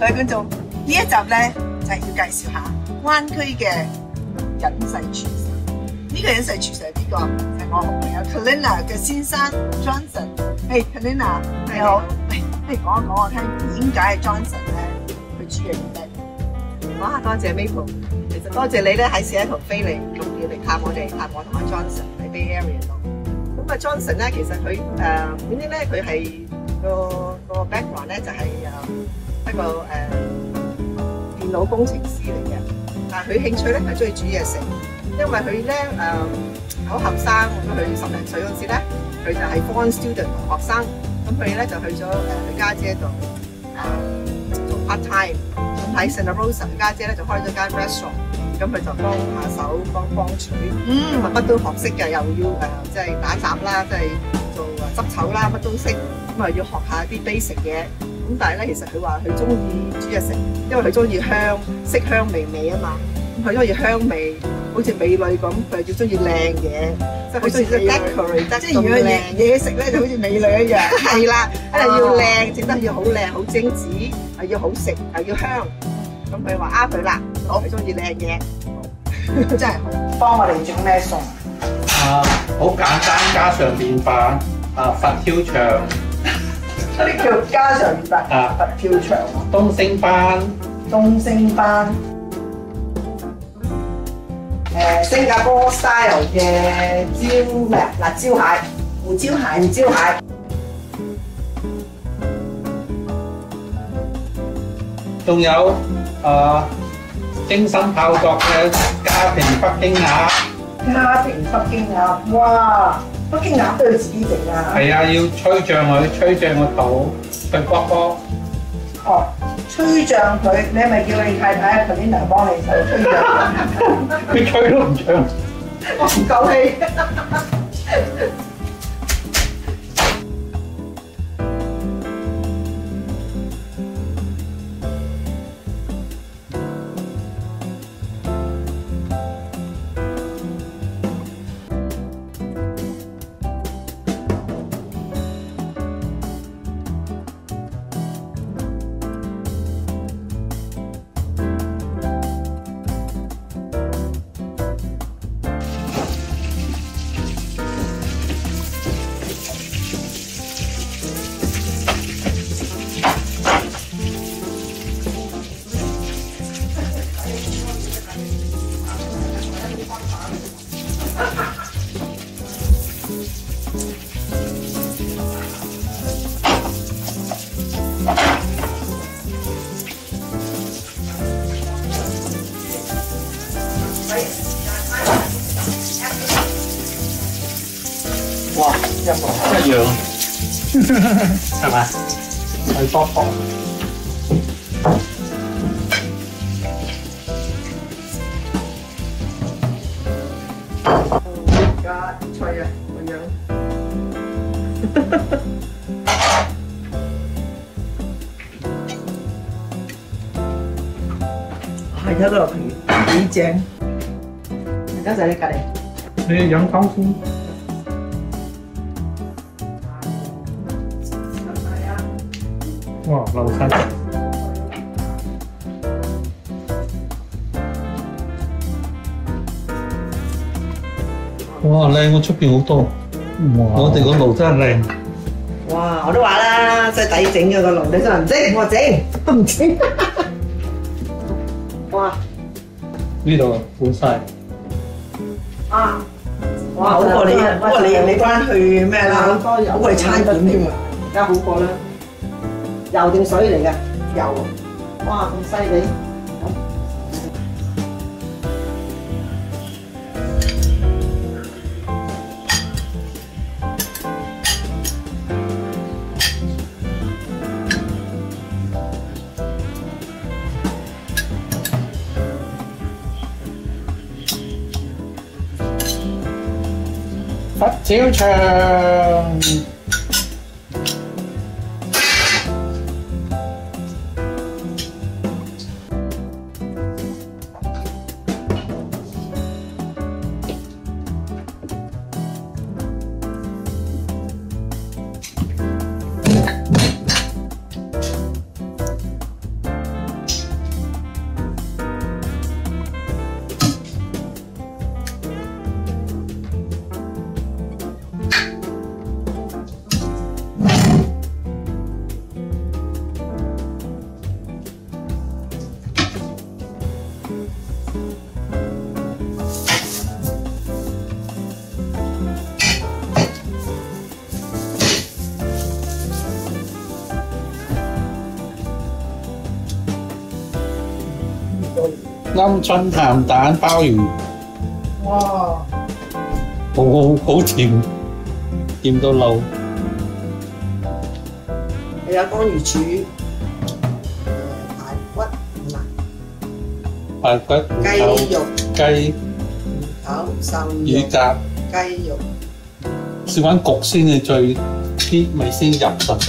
各位觀眾，呢一集咧就係要介紹下灣區嘅隱世廚神。呢個隱世廚神係邊個？就係我好朋友 Kalina 嘅先生 Johnson。嘿 Kalina， 你好。不如講一講我聽，點解 Johnson 咧佢煮嘢咁叻？ 哇！多謝 Maple， 其實多謝你咧喺Seattle飛嚟，咁要嚟探我同阿 Johnson 喺 Bay Area 度。咁啊 Johnson 咧，其實佢點知咧？佢係個 background 咧就係一個電腦工程師嚟嘅，但係佢興趣咧係中意煮嘢食，因為佢咧好後生，咁佢10零歲嗰陣時咧，佢就係 foreign student 學生，咁佢咧就去咗佢家姐度做 part time， 咁喺 Santa Rosa 佢家姐咧就開咗間 restaurant， 咁佢就幫下手幫廚，咁啊乜都學識嘅，又要即係打雜啦，即係做執籌啦，乜都識，咁啊要學下啲 basic 嘢。咁但係咧，其實佢話佢中意煮嘢食，因為佢中意色香味美啊嘛。咁佢中意香味，好似美女咁，佢要中意靚嘢，即係佢中意 decorate 得咁靚。即係如果嘢食咧，就好似美女一樣。係啦，一定要靚，整得要好靚，好精緻，又要好食，又要香。咁佢話啱佢啦，佢中意靚嘢，真係好。 幫我哋整咩餸？ 好簡單，家常便飯佛跳牆。 呢啲叫家常便飯，佛跳牆啊， 東星斑， 新加坡 style 嘅椒蟹，胡椒蟹， 仲有精心炮作嘅家庭北京鴨， 哇！北京鴨都要自己整啊！ 係啊，要吹脹個肚，脆卜卜。 哦，吹脹佢，你係咪叫你太太 Kalina 幫你手吹脹？ 佢吹都唔脹， 我唔夠氣。 哇，一樣，係咪？脆卜卜。 加脆啊，個樣。係睇到皮幾正。而家就喺你隔離。 你飲湯先。哇，流晒！哇，靚過出邊好多。哇！我哋個爐真係靚。 哇！我都話啦，真係抵整嘅個爐，你真係唔整，我整，唔整。哇！ 呢度滿晒。 啊！哇！好過你啊！不過你翻去咩啦？好過你餐點添啊！而家好過啦。油定水嚟嘅？油。哇！咁犀利。 佛跳牆。 鵪鶉鹹蛋鮑魚， 哇！ 好甜，甜到漏。 又有乾魚柱、排骨係嘛？ 排骨、 雞肉、 雞、 頭、瘦乳肉、 鴿， 雞肉。 試揾焗先係最啲味先入神。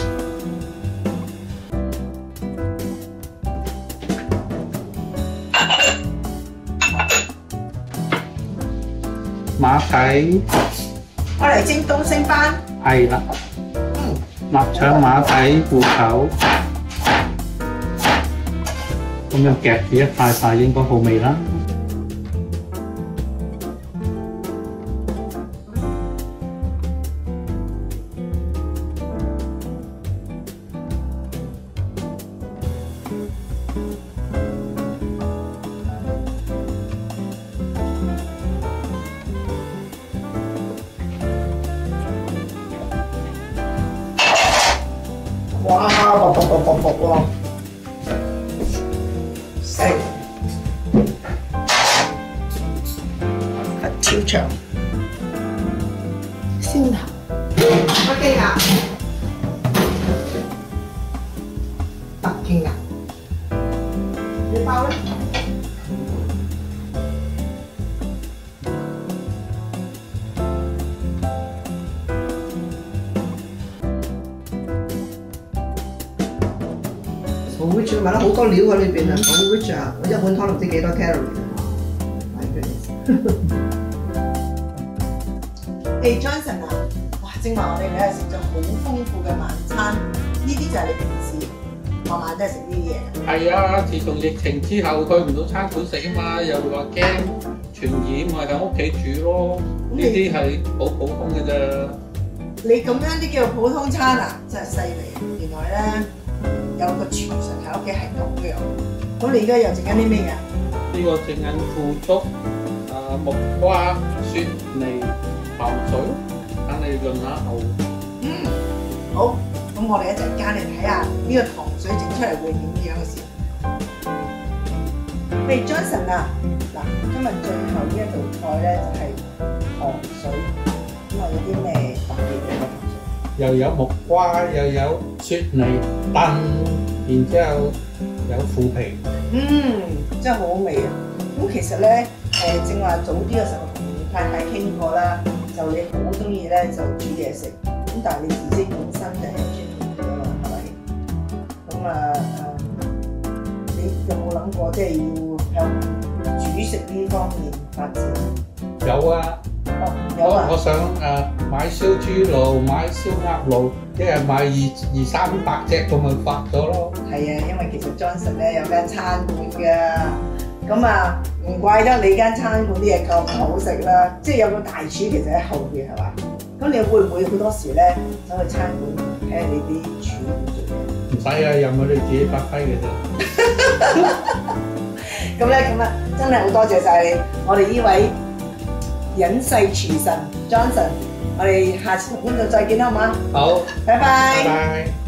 馬蹄我嚟蒸東星斑。 係啦，臘腸馬蹄芋頭，咁樣夾住一塊塊應該好味啦。 哇！喎！食佛跳牆，先頭北京鴨、北京鴨，你包咧？好 rich 買得好多料喺裏邊啊！好 rich 啊！我一碗湯唔知幾多 calorie 啊！ 誒 Johnson 啊，哇！正話我哋咧食咗好豐富嘅晚餐，呢啲就係你平時晚晚都係食呢啲嘢。 係啊，自從疫情之後去唔到餐館食啊嘛，又話驚傳染，咪喺屋企煮咯。呢啲係好普通嘅啫。 你咁樣啲叫普通餐啊，真係犀利！原來咧有個廚神喺屋企係咁嘅。咁你而家又整緊啲咩㗎？ 呢個整緊腐竹、木瓜、雪梨、鹹水，等你潤下喉。 好。咁我哋一陣間嚟睇下呢個糖水整出嚟會點樣嘅先。喂 Johnson 啊，嗱，今日最後呢一道菜咧就係糖水，咁啊有啲咩特別嘅糖水？ 又有木瓜，又有雪梨燉，然之後有腐皮。 真係好好味啊！咁其實咧，正話早啲嘅時候同太太傾過啦，就你好中意咧就煮嘢食，咁但係你自己本身就係專業㗎嘛，係咪？咁你有冇諗過即係要向煮食呢方面發展？ 有啊， 有啊！ 我想買燒豬爐，買燒鴨爐，一日買200-300隻咁咪發咗咯。 係啊，因為其實 Johnson 咧有間餐館㗎，咁唔怪得你間餐館啲嘢咁好食啦。即係有個大廚其實喺後邊係嘛？咁你會唔會好多時咧走去餐館睇下你啲廚點做嘢？ 唔使啊，任佢哋自己發揮嘅啫。 咁真係好多謝晒你，我哋呢位隱世廚神 Johnson， 我哋下次同觀眾再見好嗎？ 好， 拜拜。 拜拜。